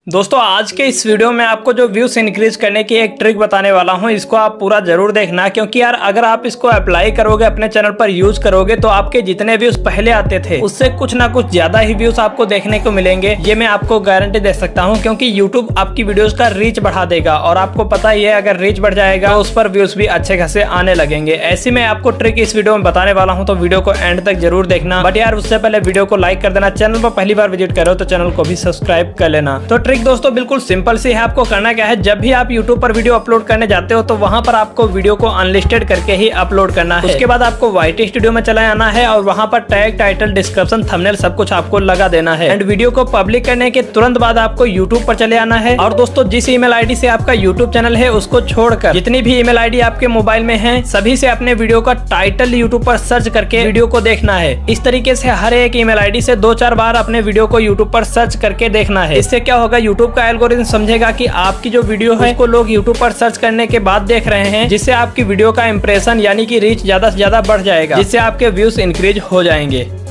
दोस्तों आज के इस वीडियो में आपको जो व्यूज इंक्रीज करने की एक ट्रिक बताने वाला हूं, इसको आप पूरा जरूर देखना, क्योंकि यार अगर आप इसको अप्लाई करोगे, अपने चैनल पर यूज करोगे, तो आपके जितने व्यूज पहले आते थे उससे कुछ ना कुछ ज्यादा ही व्यूज आपको देखने को मिलेंगे। ये मैं आपको गारंटी दे सकता हूं, क्योंकि यूट्यूब आपकी वीडियोस का रीच बढ़ा देगा और आपको पता ही है अगर रीच बढ़ जाएगा तो उस पर व्यूज भी अच्छे खासे आने लगेंगे। ऐसी मैं आपको ट्रिक इस वीडियो में बताने वाला हूँ, तो वीडियो को एंड तक जरूर देखना। बट यार उससे पहले वीडियो को लाइक कर देना, चैनल पर पहली बार विजिट करो तो चैनल को भी सब्सक्राइब कर लेना। तो ट्रिक दोस्तों बिल्कुल सिंपल सी है। आपको करना क्या है, जब भी आप YouTube पर वीडियो अपलोड करने जाते हो तो वहां पर आपको वीडियो को अनलिस्टेड करके ही अपलोड करना है। उसके बाद आपको YT स्टूडियो में चला आना है और वहां पर टैग, टाइटल, डिस्क्रिप्शन, थंबनेल सब कुछ आपको लगा देना है। एंड वीडियो को पब्लिक करने के तुरंत बाद आपको YouTube पर चले आना है। और दोस्तों जिस ईमेल आईडी से आपका YouTube चैनल है उसको छोड़कर जितनी भी ईमेल आईडी आपके मोबाइल में है सभी से अपने वीडियो का टाइटल YouTube पर सर्च करके वीडियो को देखना है। इस तरीके से हर एक ईमेल आईडी से 2-4 बार अपने वीडियो को YouTube पर सर्च करके देखना है। इससे क्या होगा, YouTube का एल्गोरिथम समझेगा कि आपकी जो वीडियो है उसको लोग YouTube पर सर्च करने के बाद देख रहे हैं, जिससे आपकी वीडियो का इंप्रेशन यानी कि रीच ज्यादा से ज्यादा बढ़ जाएगा, जिससे आपके व्यूज इंक्रीज हो जाएंगे।